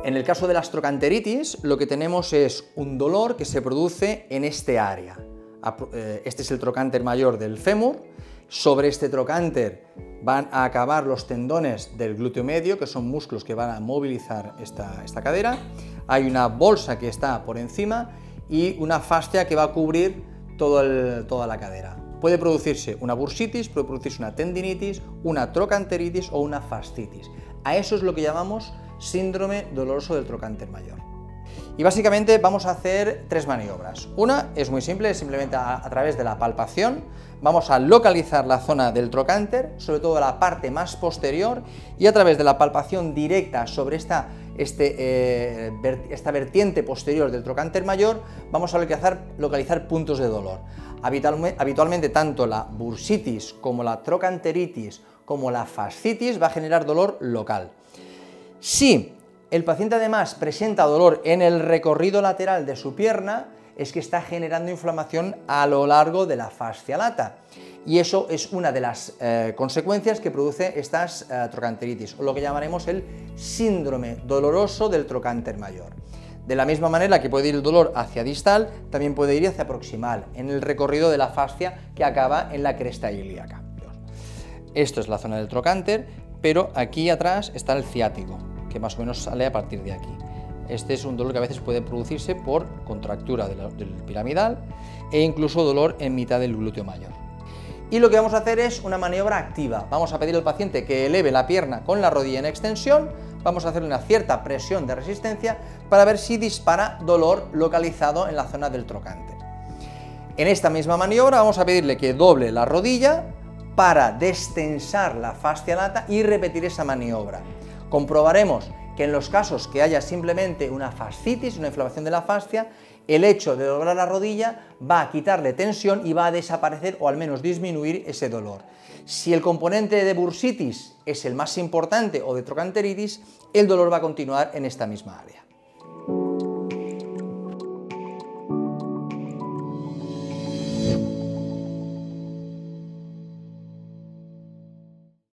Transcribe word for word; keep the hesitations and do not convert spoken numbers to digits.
En el caso de la trochanteritis, lo que tenemos es un dolor que se produce en este área. Este es el trocánter mayor del fémur. Sobre este trocánter van a acabar los tendones del glúteo medio, que son músculos que van a movilizar esta, esta cadera. Hay una bolsa que está por encima y una fascia que va a cubrir todo el, toda la cadera. Puede producirse una bursitis, puede producirse una tendinitis, una trochanteritis o una fascitis. A eso es lo que llamamos síndrome doloroso del trocánter mayor. Y básicamente vamos a hacer tres maniobras. Una es muy simple, es simplemente a, a través de la palpación. Vamos a localizar la zona del trocánter, sobre todo la parte más posterior, y a través de la palpación directa sobre esta, este, eh, ver, esta vertiente posterior del trocánter mayor, vamos a localizar, localizar puntos de dolor. Habitualmente, habitualmente tanto la bursitis como la trochanteritis como la fascitis va a generar dolor local. Si el paciente además presenta dolor en el recorrido lateral de su pierna, es que está generando inflamación a lo largo de la fascia lata. Y eso es una de las eh, consecuencias que produce estas eh, trochanteritis, o lo que llamaremos el síndrome doloroso del trocánter mayor. De la misma manera que puede ir el dolor hacia distal, también puede ir hacia proximal, en el recorrido de la fascia que acaba en la cresta ilíaca. Esto es la zona del trocánter, pero aquí atrás está el ciático, que más o menos sale a partir de aquí. Este es un dolor que a veces puede producirse por contractura del piramidal e incluso dolor en mitad del glúteo mayor. Y lo que vamos a hacer es una maniobra activa. Vamos a pedir al paciente que eleve la pierna con la rodilla en extensión, vamos a hacer una cierta presión de resistencia para ver si dispara dolor localizado en la zona del trocánter. En esta misma maniobra vamos a pedirle que doble la rodilla para destensar la fascia lata y repetir esa maniobra. Comprobaremos que en los casos que haya simplemente una fascitis, una inflamación de la fascia, el hecho de doblar la rodilla va a quitarle tensión y va a desaparecer o al menos disminuir ese dolor. Si el componente de bursitis es el más importante o de trochanteritis, el dolor va a continuar en esta misma área.